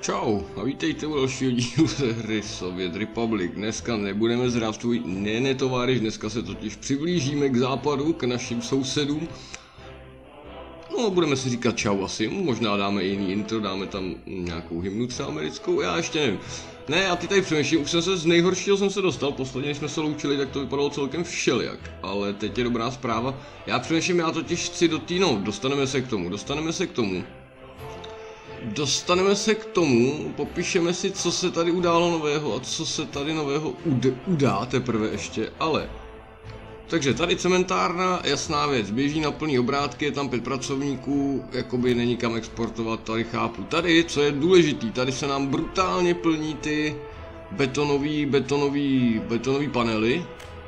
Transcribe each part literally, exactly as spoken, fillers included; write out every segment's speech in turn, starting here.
Čau a vítejte u dalšího dílu ze hry Soviet Republic. Dneska nebudeme zrát tvůj ne továř, dneska se totiž přiblížíme k západu, k našim sousedům. No, budeme si říkat čau asi, možná dáme jiný intro, dáme tam nějakou hymnu třeba americkou, já ještě nevím. Ne, a ty tady přemýšlím, už jsem se z nejhoršího jsem se dostal, posledně když jsme se loučili, tak to vypadalo celkem všelijak. Ale teď je dobrá zpráva, já přemýšlím, já totiž chci do té, no, dostaneme se k tomu, dostaneme se k tomu. Dostaneme se k tomu, popíšeme si, co se tady událo nového a co se tady nového ud udá teprve ještě, ale... Takže tady cementárna, jasná věc, běží na plný obrátky, je tam pět pracovníků, jakoby není kam exportovat, tady chápu. Tady, co je důležitý, tady se nám brutálně plní ty betonový, betonový, betonový panely.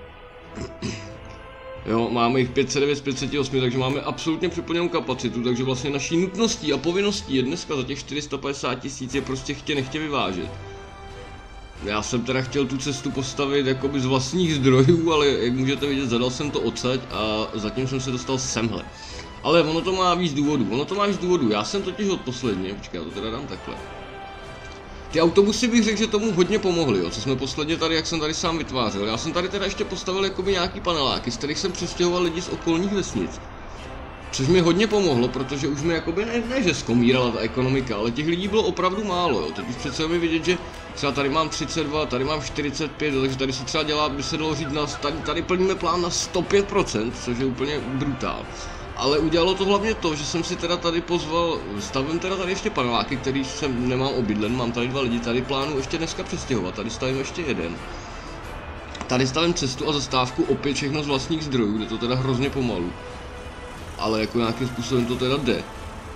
Jo, máme jich pět set devět z pět set osm, takže máme absolutně přeplněnou kapacitu, takže vlastně naší nutností a povinností je dneska za těch čtyři sta padesát tisíc je prostě chtě nechtě vyvážet. Já jsem teda chtěl tu cestu postavit jakoby z vlastních zdrojů, ale jak můžete vidět, zadal jsem to odsaď a zatím jsem se dostal semhle. Ale ono to má víc důvodů, ono to má víc důvodů, já jsem totiž odposledně, počkej, já to teda dám takhle. Ty autobusy bych řekl, že tomu hodně pomohly, jo, co jsme posledně tady, jak jsem tady sám vytvářel. Já jsem tady teda ještě postavil jakoby nějaký paneláky, z kterých jsem přestěhoval lidi z okolních vesnic. Což mi hodně pomohlo, protože už mi jakoby ne, ne že zkomírala ta ekonomika, ale těch lidí bylo opravdu málo, jo. Teď už přece mi vidět, že třeba tady mám třicet dva, tady mám čtyřicet pět, takže tady se třeba dělá, by se dalo říct, na, tady, tady plníme plán na sto pět procent, což je úplně brutál. Ale udělalo to hlavně to, že jsem si teda tady pozval, stavím teda tady ještě paneláky, který jsem nemám obydlen, mám tady dva lidi, tady plánuji ještě dneska přestěhovat, tady stavím ještě jeden. Tady stavím cestu a zastávku, opět všechno z vlastních zdrojů, jde to teda hrozně pomalu. Ale jako nějakým způsobem to teda jde.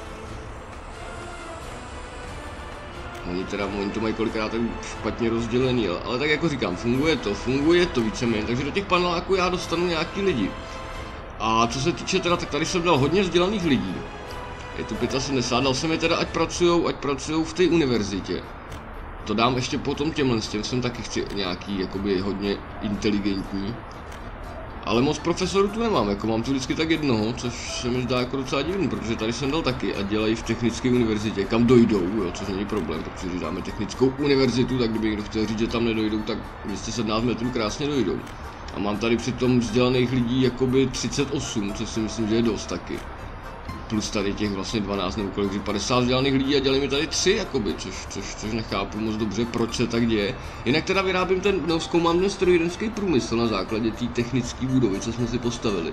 Oni teda, oni to mají kolikrát tak špatně rozdělený, ale, ale tak jako říkám, funguje to, funguje to víceméně, takže do těch paneláků já dostanu nějaký lidi. A co se týče teda, tak tady jsem dal hodně vzdělaných lidí. Je tu sedmdesát pět, dal jsem je teda, ať pracujou, ať pracujou v té univerzitě. To dám ještě potom těmhle, s těm jsem taky chci nějaký, jakoby hodně inteligentní. Ale moc profesorů tu nemám, jako mám tu vždycky tak jednoho, což se mi zdá jako docela divný, protože tady jsem dal taky a dělají v technické univerzitě, kam dojdou, jo, což není problém, protože když dáme technickou univerzitu, tak kdyby někdo chtěl říct, že tam nedojdou, tak dvě stě sedmnáct metrů krásně dojdou. A mám tady přitom vzdělaných lidí jakoby třicet osm, což si myslím, že je dost taky. Plus tady těch vlastně dvanáct nebo kolik, padesát vzdělaných lidí a dělají mi tady tři jakoby, což, což, což nechápu moc dobře, proč se tak děje. Jinak teda vyrábím ten, no, zkoumám ten strojírenský průmysl na základě té technické budovy, co jsme si postavili.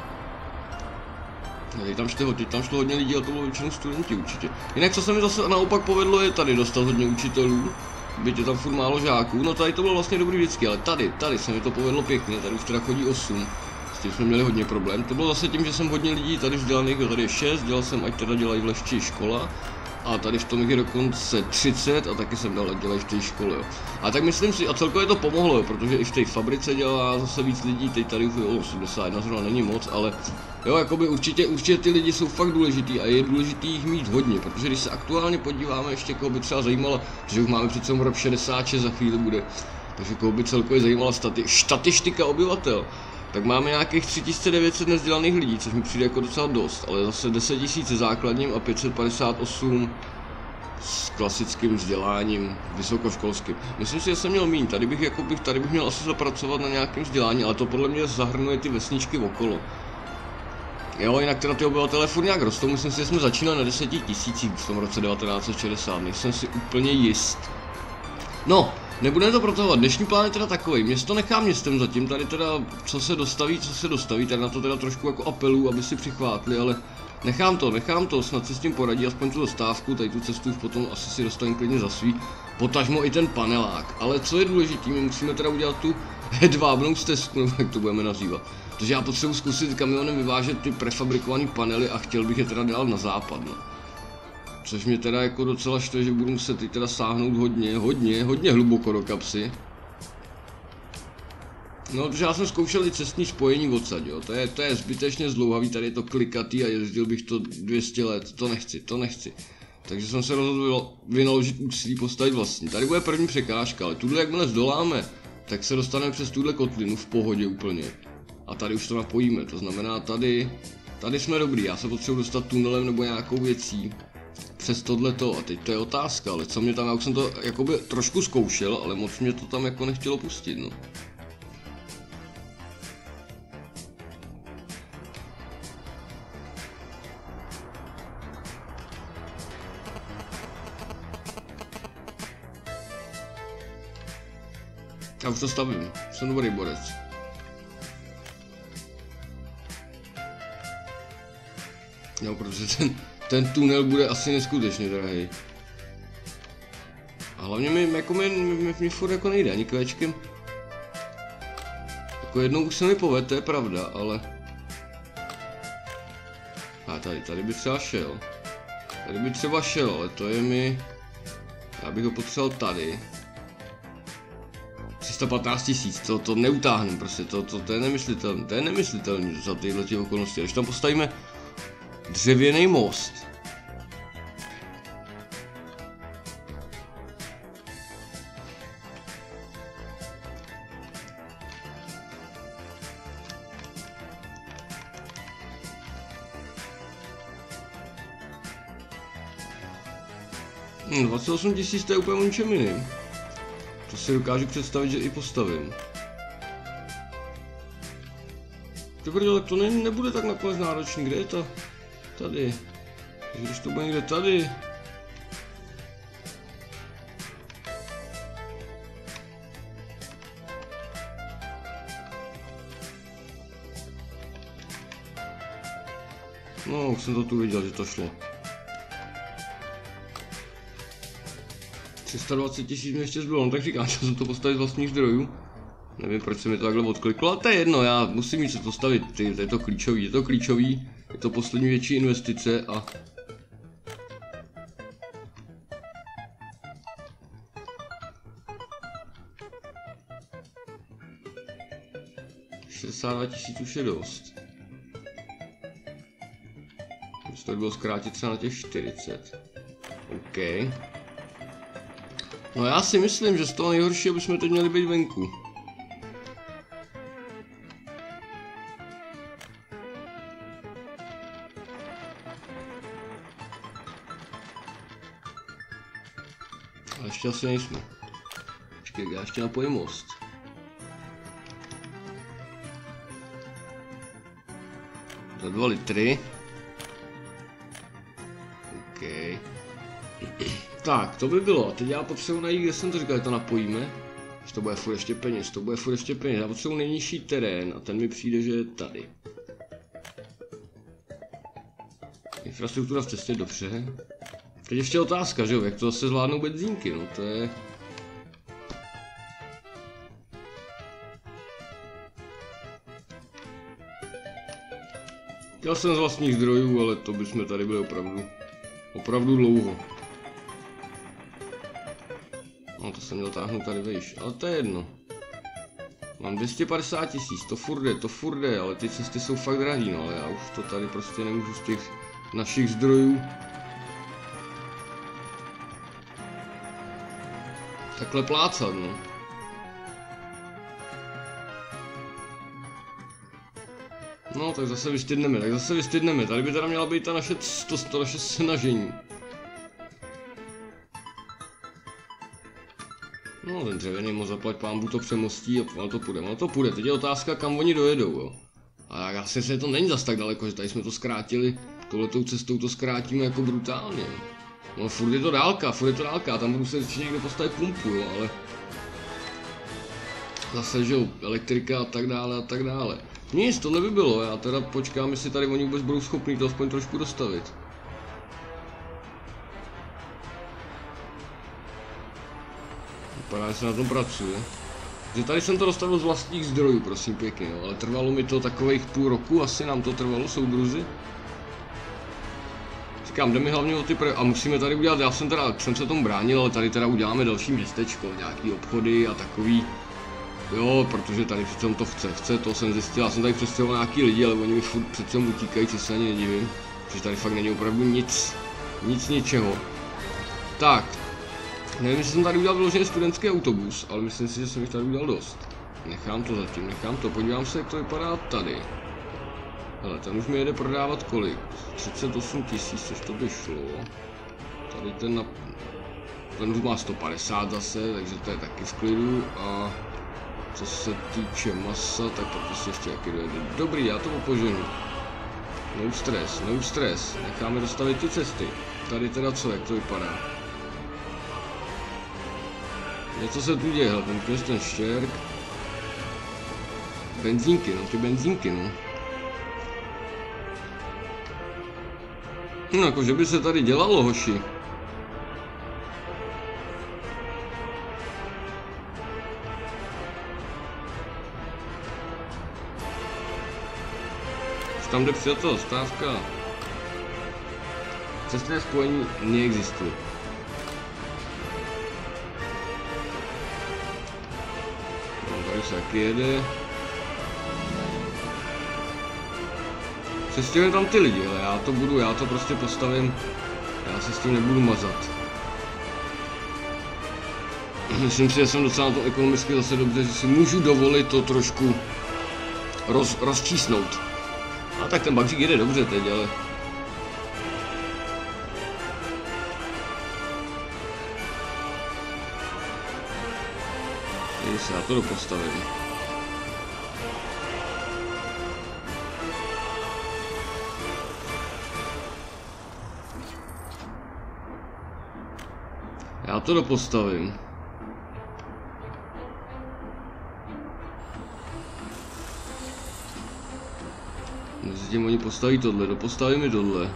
Teď tam, šlo, teď tam šlo hodně lidí a to bylo většinou studenti určitě. Jinak co se mi zase naopak povedlo je tady dostat hodně učitelů. Byť je tam furt málo žáků, no tady to bylo vlastně dobrý vždycky, ale tady, tady se mi to povedlo pěkně, tady už teda chodí osm. S tím jsme měli hodně problém, to bylo zase tím, že jsem hodně lidí tady vzdělaných, tady je šest, dělal jsem, ať teda dělají v Lešči škola. A tady v tom je dokonce třicet a taky jsem dal, ať dělají v té škole, jo. A tak myslím si, a celkově to pomohlo, jo, protože i v té fabrice dělá zase víc lidí, teď tady už je osmdesát jedna, zrovna není moc, ale jo, jakoby určitě, určitě ty lidi jsou fakt důležitý a je důležitý jich mít hodně, protože když se aktuálně podíváme, ještě koho by třeba zajímalo, že už máme přece rok šedesát šest za chvíli bude, takže koho by celkově zajímala stati statistika obyvatel. Tak máme nějakých tři tisíce devět set nevzdělaných lidí, což mi přijde jako docela dost, ale zase deset tisíc se základním a pět set padesát osm s klasickým vzděláním vysokoškolským. Myslím si, že jsem měl míň, tady bych, jako bych, tady bych měl asi zapracovat na nějakém vzdělání, ale to podle mě zahrnuje ty vesničky okolo. Jo, jinak teda ty obyvatelé furt nějak rostou, myslím si, že jsme začínali na deseti tisících v tom roce devatenáct set šedesát, nejsem si úplně jist. No, nebudeme to protahovat, dnešní plán je teda takový, město nechá městem zatím, tady teda co se dostaví, co se dostaví, tady na to teda trošku jako apelu, aby si přichvátli, ale nechám to, nechám to, snad si s tím poradí, aspoň tu dostávku, tady tu cestu už potom asi si dostavím klidně za svý, potažmo i ten panelák, ale co je důležitý, my musíme teda udělat tu hedvábnou stezku, nebo jak to budeme nazývat, protože já potřebuji zkusit kamionem vyvážet ty prefabrikované panely a chtěl bych je teda dělat na západ, no. Což mě teda jako docela štve, že budu muset teď teda sáhnout hodně, hodně, hodně hluboko do kapsy. No, protože já jsem zkoušel i cestní spojení odsaď, jo, to je, to je zbytečně zdlouhavý, tady je to klikatý a jezdil bych to dvě stě let, to nechci, to nechci. Takže jsem se rozhodl vynaložit úsilí postavit vlastně. Tady bude první překážka, ale tuhle jakmile zdoláme, tak se dostaneme přes tuhle kotlinu v pohodě úplně. A tady už to napojíme, to znamená tady, tady jsme dobrý, já se potřebuji dostat tunelem nebo nějakou věcí. přes tohleto. A teď to je otázka, ale co mě tam, já už jsem to jakoby trošku zkoušel, ale moc mě to tam jako nechtělo pustit, no. Já už to stavím, jsem dobrý borec. Jo, protože ten, ten tunel bude asi neskutečně drahý. A hlavně mi, jako mi, mi, mi furt jako nejde, ani kvéčkem. Jako jednou už se mi povede, to je pravda, ale... A tady, tady by třeba šel. Tady by třeba šel, ale to je mi... Já bych ho potřeboval tady. tři sta patnáct tisíc, to, to neutáhnu prostě, to, to, to je nemyslitelné, to je nemyslitelné za tyhle těch okolnosti. Když tam postavíme dřevěný most. Hmm, dvacet osm tisíc to je úplně o ničem jiným. To si dokážu představit, že i postavím. Dobře, tak to ne, nebude tak nakonec náročný, kde je to? Tady. Takže když to bude někde tady. No, už jsem to tu viděl, že to šlo. tři sta dvacet tisíc mi ještě zbylo, no tak říkám, že jsem to postavit z vlastních zdrojů. Nevím, proč se mi to takhle odkliklo, ale to je jedno, já musím mít se to stavit, ty, to je to klíčový, je to klíčový, je to poslední větší investice a... šedesát dva tisíc už je dost. Už to by bylo zkrátit třeba na těch čtyřicet. OK. No já si myslím, že z toho nejhoršího bychom teď měli být venku. Ale ještě asi nejsme. Počkej, já ještě napojím most. Za dva litry. OK. Tak, to by bylo. A teď já potřebuji najít, kde jsem to říkal, že to napojíme. Že to bude furt ještě peněz, to bude furt ještě peněz. Já potřebuji nejnižší terén a ten mi přijde, že je tady. Infrastruktura v cestě, dobře. Teď ještě otázka, že jo, jak to zase zvládnou benzínky, no to je... Chtěl jsem z vlastních zdrojů, ale to bychom tady byli opravdu, opravdu dlouho. No to jsem měl táhnout tady vejš, ale to je jedno. Mám dvě stě padesát tisíc, to furt jde, to furt jde, ale ty cesty jsou fakt drahý, no ale já už to tady prostě nemůžu z těch našich zdrojů takhle plácat, no. No tak zase vystydneme, tak zase vystydneme, tady by teda měla být ta naše, to, to naše snažení. No ten dřevěný most zaplať pánbu to přemostí a ono to půjde, ono to půjde, teď je otázka kam oni dojedou, jo. A vlastně se to není zas tak daleko, že tady jsme to zkrátili, touhletou cestou to zkrátíme jako brutálně. No furt je to dálka, furt je to dálka, tam budu se ještě někde postavit pumpu, jo, ale... Zase, že jo, elektrika a tak dále a tak dále. Nic, tohle by bylo, já teda počkám, jestli tady oni vůbec budou schopni to aspoň trošku dostavit. Vypadá, že se na tom pracuje. Že tady jsem to dostavil z vlastních zdrojů, prosím pěkně, jo, ale trvalo mi to takových půl roku, asi nám to trvalo, soudruzi. Říkám, jde mi hlavně o ty pre... a musíme tady udělat, já jsem teda, jsem se tomu bránil, ale tady teda uděláme další městečko, nějaký obchody a takový. Jo, protože tady přece on to chce, chce, to jsem zjistil, já jsem tady přestěhoval nějaký lidi, ale oni mi furt přece utíkají, co se ani nedivím. Protože tady fakt není opravdu nic, nic ničeho. Tak, nevím, jestli jsem tady udělal vyloženě studentský autobus, ale myslím si, že jsem jich tady udělal dost. Nechám to zatím, nechám to, podívám se, jak to vypadá tady. Hele, ten už mi jede prodávat kolik? třicet osm tisíc, což to by šlo. Tady ten, na, ten má sto padesát zase, takže to je taky v klidu. A co se týče masa, tak to prostě ještě jaký dojede. Dobrý, já to opoženu. No stres, no stres. Necháme dostavit ty cesty. Tady teda co, jak to vypadá? Něco se tu děje, ten kres, ten štěrk. Benzínky, no ty benzínky, no. No jako, že by se tady dělalo, hoši. Tam jde přijatelů, stávka. Cestné spojení neexistuje. No, tady se taky jede. Přestěhujem tam ty lidi, ale já to budu, já to prostě postavím. Já se s tím nebudu mazat. Myslím si, že jsem docela to ekonomicky zase dobře, že si můžu dovolit to trošku roz, rozčísnout. A tak ten bagřík jede dobře teď, ale... Tady se já to dopostavím. Já to dopostavím. Mezitím oni postaví tohle, dopostaví mi tohle.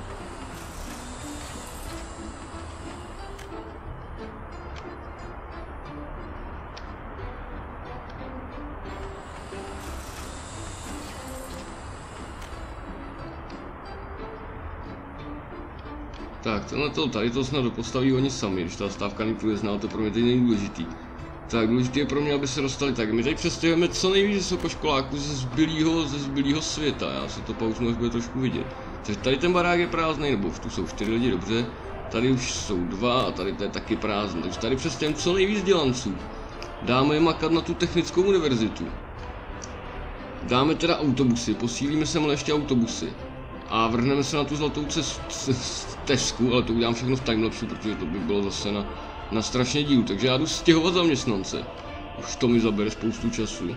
Tak, tenhle to, tady to snad dopostaví oni sami, když ta stávka nepůjde znát, to pro mě teď není důležitý. Tak důležité je pro mě, aby se dostali tak. My tady přestěhujeme co nejvíc vysokoškoláků ze zbylýho, ze zbylýho světa. Já si to pauznu, až bude trošku vidět. Takže tady ten barák je prázdný, nebo už tu jsou čtyři lidi, dobře. Tady už jsou dva a tady to je taky prázdný. Takže tady přestěhujeme co nejvíc vzdělanců. Dáme je makat na tu technickou univerzitu. Dáme teda autobusy, posílíme sem ještě autobusy. A vrhneme se na tu zlatou stezku, ale to udělám všechno v timelapsu, protože to by bylo zase na... na strašně dílu, takže já jdu stěhovat zaměstnance. Už to mi zabere spoustu času.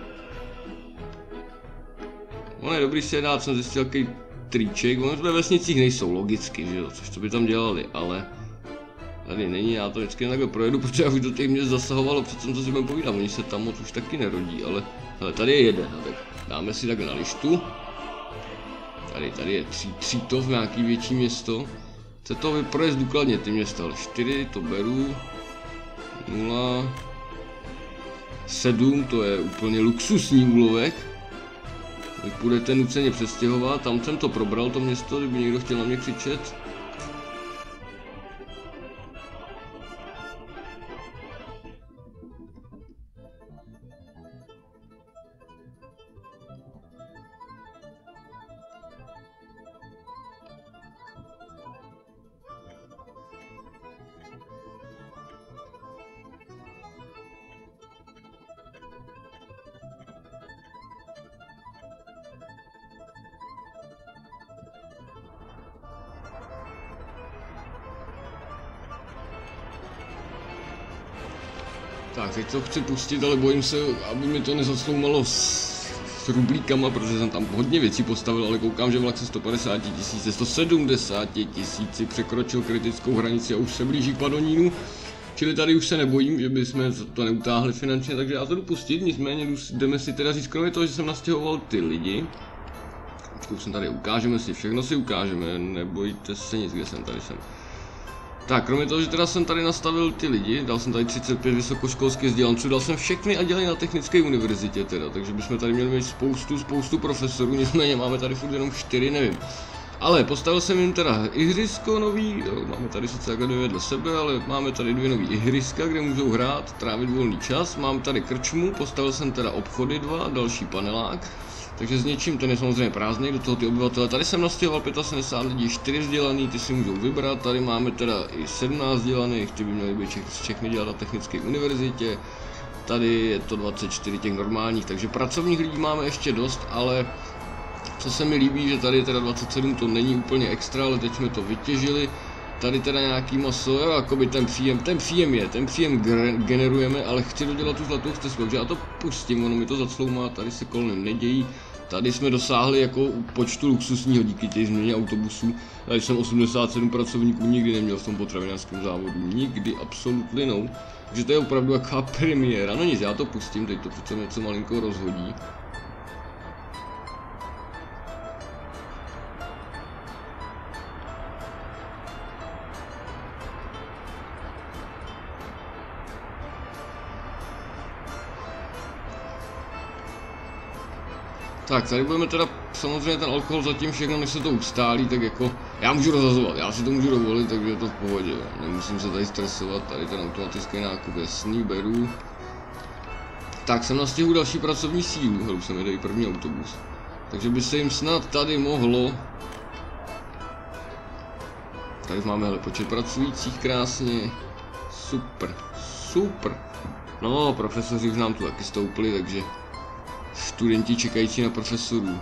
Ono je dobrý si je dát, jsem zjistil jaký triček, ono ve vesnicích nejsou logicky, že jo, což to by tam dělali, ale tady není, já to vždycky takhle projedu, protože já už do těch měst zasahovalo, přece co si budeme povídat, oni se tam moc už taky nerodí, ale hele, tady je jeden, tak dáme si takhle na lištu. Tady, tady je tři, Třítov, nějaký větší město. Chce to projezd důkladně ty města, ale čtyři to beru, nula, sedm to je úplně luxusní úlovek. Vy půjdete nuceně přestěhovat, tam jsem to probral to město, kdyby někdo chtěl na mě křičet. Tak, teď to chci pustit, ale bojím se, aby mi to nezasloumalo s, s rublíkama, protože jsem tam hodně věcí postavil, ale koukám, že vlak se sto padesát tisíc, sto sedmdesát tisíci překročil kritickou hranici a už se blíží k Padonínu. Čili tady už se nebojím, že bychom to neutáhli finančně, takže já to jdu pustit, nicméně jdeme si teda říct, kromě toho, že jsem nastěhoval ty lidi. Počkej, jsem tady, ukážeme si, všechno si ukážeme, nebojte se nic, kde jsem, tady jsem. Tak, kromě toho, že teda jsem tady nastavil ty lidi, dal jsem tady třicet pět vysokoškolských vzdělanců, dal jsem všechny a dělají na technické univerzitě teda, takže bychom tady měli mít spoustu, spoustu profesorů, nicméně máme tady furt jenom čtyři, nevím. Ale postavil jsem jim teda ihrisko nový, jo, máme tady sice takhle dvě vedle sebe, ale máme tady dvě nový ihriska, kde můžou hrát, trávit volný čas, mám tady krčmu, postavil jsem teda obchody dva, další panelák. Takže s něčím, ten je samozřejmě prázdný, do toho ty obyvatele. Tady jsem nastěhoval sedmdesát pět lidí, čtyři vzdělaný, ty si můžou vybrat. Tady máme teda i sedmnáct vzdělaných, ty by měly být všechny dělat na technické univerzitě. Tady je to dvacet čtyři těch normálních, takže pracovních lidí máme ještě dost, ale co se mi líbí, že tady je teda dvacet sedm, to není úplně extra, ale teď jsme to vytěžili. Tady teda nějaký maso, jo, jakoby ten příjem, ten příjem je, ten příjem generujeme, ale chci dodělat tu zlatou stezku, takže já to pustím, ono mi to zacloumá, tady se kolem nedějí. Tady jsme dosáhli jako počtu luxusního díky té změně autobusů. Tady jsem osmdesát sedm pracovníků nikdy neměl v tom potravinářském závodu, nikdy, absolutně no. Takže to je opravdu jaká premiéra, no nic, já to pustím, teď to přece něco malinko rozhodí. Tak, tady budeme teda, samozřejmě ten alkohol zatím všechno, než se to ustálí, tak jako, já můžu rozhazovat, já si to můžu dovolit, takže je to v pohodě, nemusím se tady stresovat, tady ten automatický nákup, jasný, beru. Tak, jsem na stěhu další pracovní sílu, hru jsem jde i první autobus, takže by se jim snad tady mohlo. Tady máme ale počet pracujících krásně, super, super. No, profesoři už nám tu taky stoupli, takže studenti čekající na profesorů.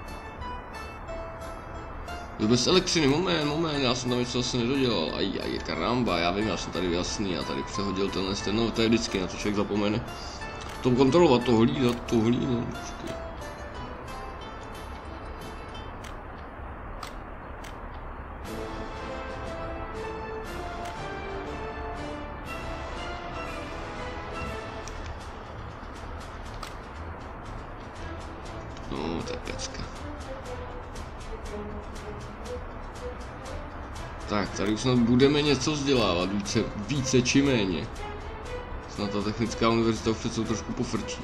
Jo, bez elektřiny, moment, moment, já jsem tam něco asi nedodělal. Aj, aj, karamba, já vím, já jsem tady jasný, já tady přehodil tenhle ten, no to je vždycky, na to člověk zapomene. To kontrolovat, to hlídat, to hlídat, počkej. No, to je pecka. Tak, tady už snad budeme něco vzdělávat, více, více či méně. Snad ta technická univerzita už přece trošku pofrčí.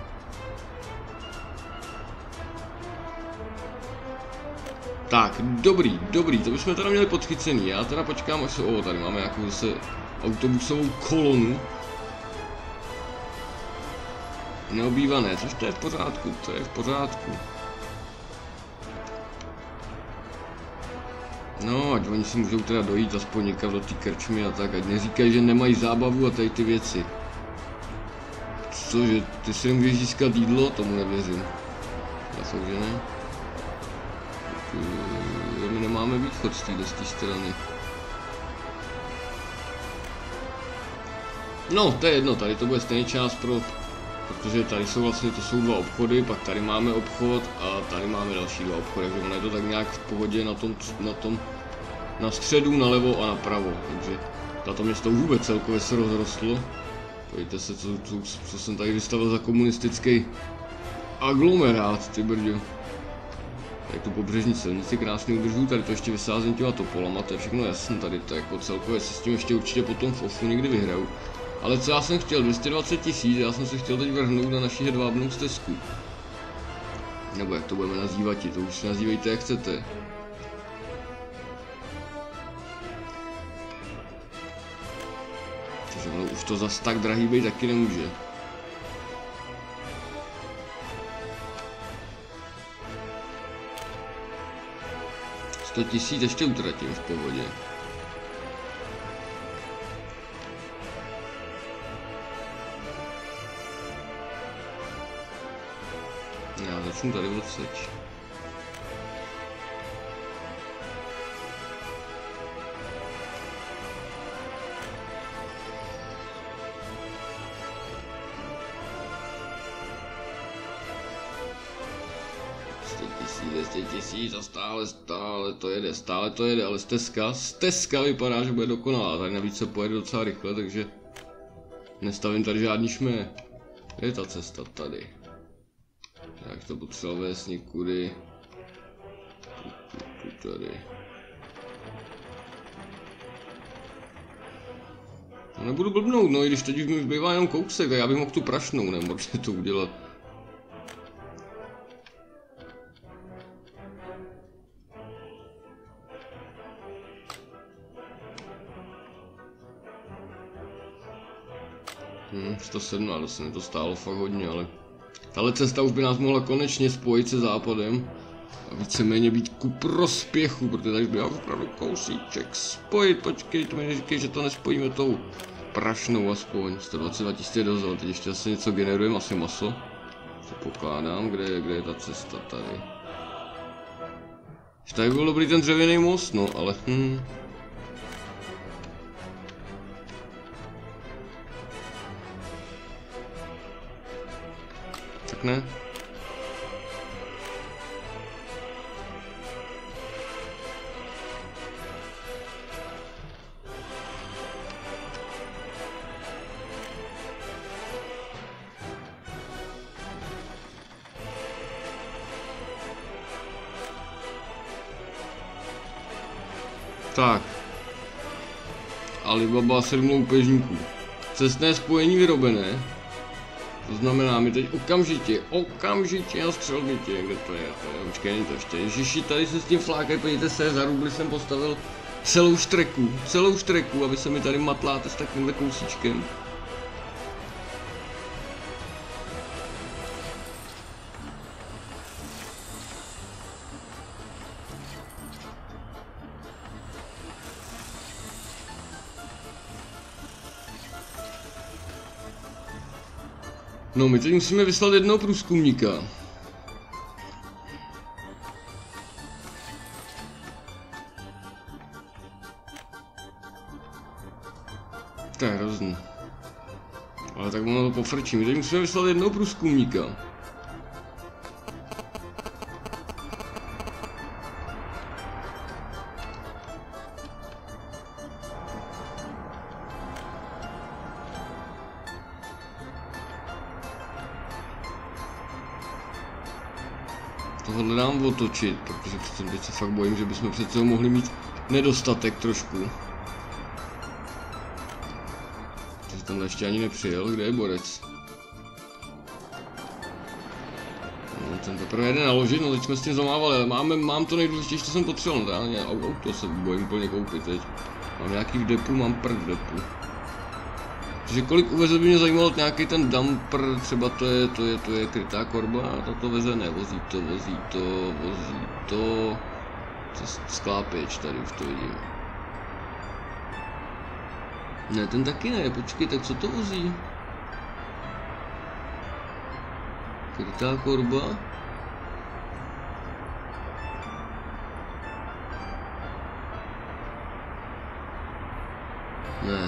Tak, dobrý, dobrý, to bychom teda měli podchycený. Já teda počkám, až se, o, tady máme nějakou zase autobusovou kolonu. Neobývané, což to je v pořádku, to je v pořádku. No, ať oni si můžou teda dojít aspoň někam do té krčmy a tak, ať neříkají, že nemají zábavu a tady ty věci. Cože, ty si nemůžeš získat jídlo? Tomu nevěřím. Já fakt, že ne. My nemáme východ z té strany. No, to je jedno, tady to bude stejný čas pro... Protože tady jsou vlastně, to jsou dva obchody, pak tady máme obchod a tady máme další dva obchody, takže ono je to tak nějak v pohodě na tom, na tom, na středu, nalevo a napravo, takže tato město vůbec celkově se rozrostlo. Pojďte se, co, co, co jsem tady vystavil za komunistický aglomerát, ty brďo. Tady tu pobřežní silnici krásně udržuju, tady to ještě vysázím těma topolama, to je všechno jasné, tady to jako celkově se s tím ještě určitě potom v ofu někdy vyhraju. Ale co já jsem chtěl, dvě stě dvacet tisíc, já jsem se chtěl teď vrhnout na naši hedvábnou stezku. Nebo jak to budeme nazývat, to už si nazývejte jak chcete. Takže ono už to zas tak drahý být taky nemůže. sto tisíc ještě utratím v pohodě. Já začnu tady odseč. sto tisíc, dvě stě tisíc a stále, stále to jede, stále to jede, ale stezka, stezka vypadá, že bude dokonalá, tady navíc se pojede docela rychle, takže nestavím tady žádný šmé. Je ta cesta tady. Jak to potřeba vést někudy. Tu, tu, tu, tady. No, nebudu blbnout, no i když teď už mi zbývá jenom kousek, tak já bych mohl tu prašnou, nebo to udělat. Hm, sto sedmnáct, mi to stálo fakt hodně, ale... Tahle cesta už by nás mohla konečně spojit se západem a víceméně být ku prospěchu, protože tady by opravdu kousíček spojit, počkejte mi, neříkej, že to nespojíme tou prašnou aspoň, sto dvacet dva tisíc dozor, teď ještě asi něco generujeme, asi maso, co pokládám, kde je, kde je ta cesta tady. Tady byl dobrý ten dřevěný most, no, ale hm. ne? Tak. Alibaba sedm loupežníků. Cestné spojení vyrobené. To znamená, my teď okamžitě, okamžitě na střelbitě, kde to je, to je, počkej, není to ještě. Ježiši, tady se s tím flákají, podívejte se, za rubly jsem postavil celou štreku, celou štreku, aby se mi tady matláte s takovýmhle kousíčkem. No, my teď musíme vyslat jednoho průzkumníka. To je hrozný. Ale tak ono to pofrčí. My teď musíme vyslat jednoho průzkumníka. Tohle dám otočit, protože přece teď se fakt bojím, že bychom přece mohli mít nedostatek trošku. Takže tam ještě ani nepřijel, kde je borec? No, ten teprve jede naložit, no teď jsme s tím zamávali, ale máme, mám to nejdůležitější, co jsem potřeboval, reálně, auto se bojím úplně koupit teď. Mám nějaký v depu, mám prd v depu. Takže kolik uveze by mě zajímalo nějaký ten dumper, třeba to je, to je, to je krytá korba, a to veze ne, vozí to, vozí to, vozí to, sklápěč tady už to vidím. Ne, ten taky ne, počkej, tak co to vozí? Krytá korba? Ne.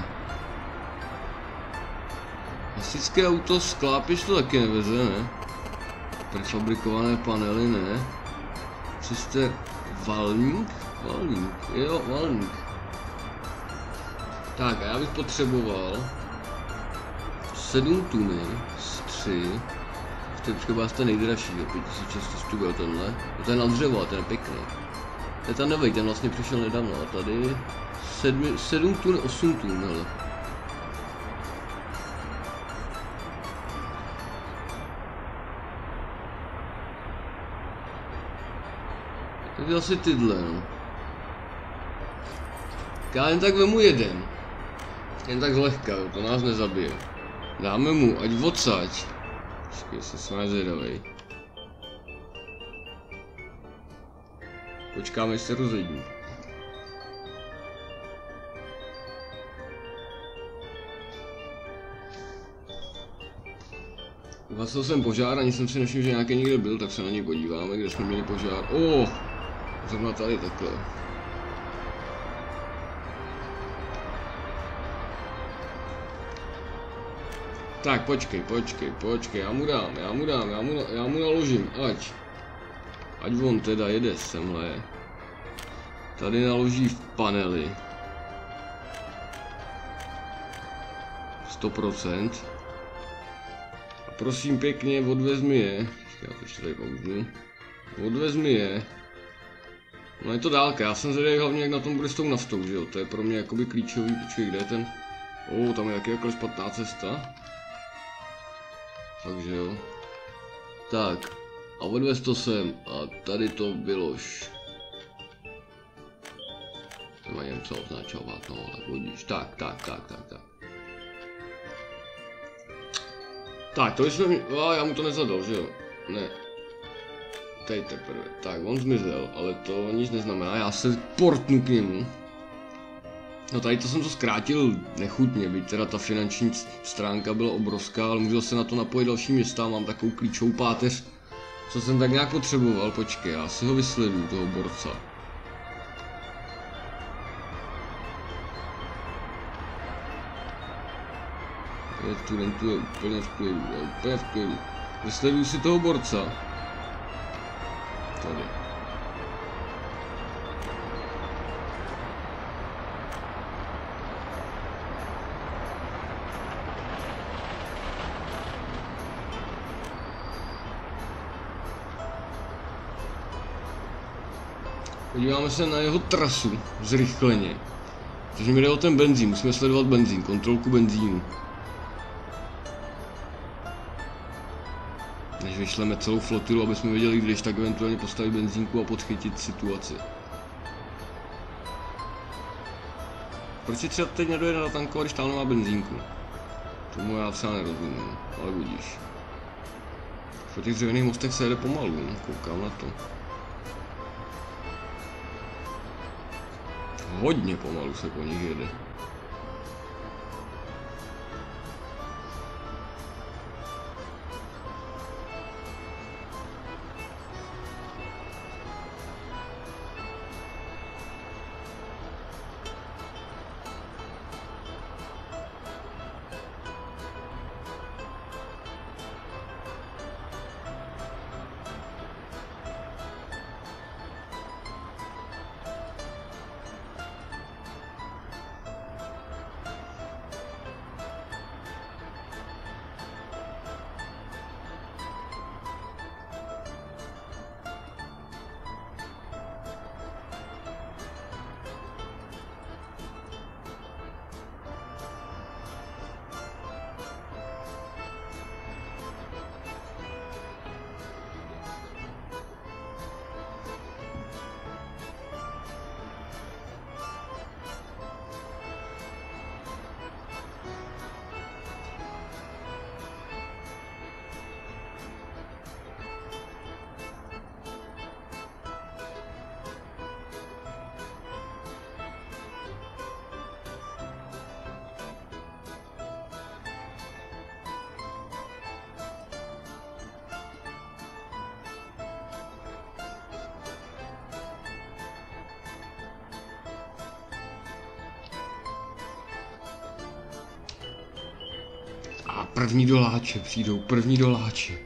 Klasické auto, sklápěč to taky neveze, ne? Prefabrikované panely, ne? Co jste... Valník? Valník, jo, valník. Tak a já bych potřeboval... sedm tuny z tři. Počkej, vás to nejdražší, za pět tisíc šest set stubil tenhle. To je na dřevo, ten je pěkný. To je ten nový, ten vlastně přišel nedávno, a tady... sedm tun, osm tun, hele. Tak asi tyhle, no. Já jen tak vemu jeden. Jen tak zlehka, to nás nezabije. Dáme mu, ať odsaď. Počkej, se jsme zvědavej. Počkáme, jestli se rozedí. Uhasil jsem požár, ani jsem si nevšiml, že nějaký někde byl, tak se na něj podíváme, kde jsme měli požár. Oh, zrovna tady takhle. Tak počkej, počkej, počkej, já mu dám, já mu dám, já mu, já mu naložím, ať. Ať on teda jede semhle. Tady naloží v panely. sto procent. A prosím pěkně, odvez mi je. Já to ještě tady pouznu. Odvez mi je. No je to dálka, já jsem zvědavý hlavně jak na tom bude s tou naftou, že jo, to je pro mě jakoby klíčový, počkej, kde je ten... O, tam je jaký jako špatná cesta. Takže jo. Tak, a odvez to sem, a tady to vylož. To mají jen co označovat, no, tak budíš, tak, tak, tak, tak, tak. Tak, to jsme mi... A já mu to nezadal, že jo? Ne. Tady teprve. Tak, on zmizel, ale to nic neznamená, já se portnu k němu. No tady to jsem to zkrátil nechutně, byť teda ta finanční stránka byla obrovská, ale můžu se na to napojit další města, mám takovou klíčovou páteř, co jsem tak nějak potřeboval, počkej, já si ho vysleduju, toho borca. Tu, tu je úplně v klidu, je úplně v klidu. Vysleduju si toho borca. Tady. Podíváme se na jeho trasu zrychleně. Takže mi jde o ten benzín, musíme sledovat benzín, kontrolku benzínu. Než vyšleme celou flotilu, aby jsme věděli, když tak eventuálně postavit benzínku a podchytit situaci. Proč si třeba teď nedojede natankovat, když tam nemá benzínku? Tomu já třeba nerozumím, ale budíš. Po těch dřevěných mostech se jede pomalu, koukám na to. Hodně pomalu se po nich jede. A první doláče přijdou, první doláče.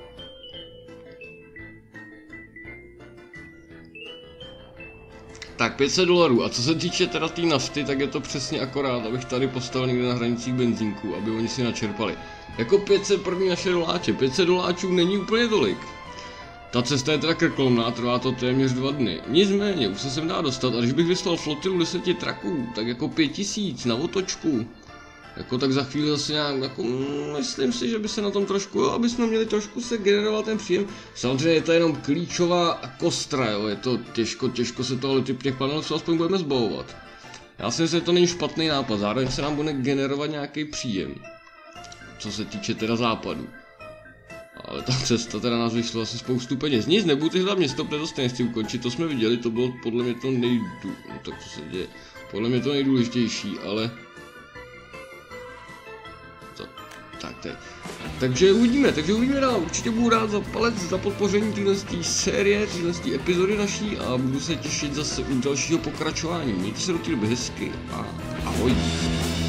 Tak pět set dolarů, a co se týče teda té nafty, tak je to přesně akorát, abych tady postavil někde na hranicích benzínku, aby oni si načerpali. Jako pět set první naše doláče, pět set doláčů není úplně tolik. Ta cesta je teda krkolomná, trvá to téměř dva dny. Nicméně, už se sem dá dostat, a když bych vyslal flotilu deseti traků, tak jako pět tisíc na otočku. Jako tak za chvíli zase nějak, jako mm, myslím si, že by se na tom trošku, jo, aby jsme měli trošku se generovat ten příjem. Samozřejmě je to jenom klíčová kostra, jo, je to těžko, těžko se toho typ těch panelů co aspoň budeme zbavovat. Já si myslím, že to není špatný nápad, zároveň se nám bude generovat nějaký příjem. Co se týče teda západu. Ale ta cesta teda nás vyšlo asi spoustu peněz. Nic, nebudu ty hlavně město předostane chci ukončit, to jsme viděli, to bylo podle mě to nejdů... No, tak co se děje, podle mě to nejdůležitější, ale... Co? Tak teď. Takže uvidíme, takže uvidíme dál, určitě budu rád za palec, za podpoření téhle série, téhle epizody naší a budu se těšit zase u dalšího pokračování. Mějte se do té doby hezky a ahoj.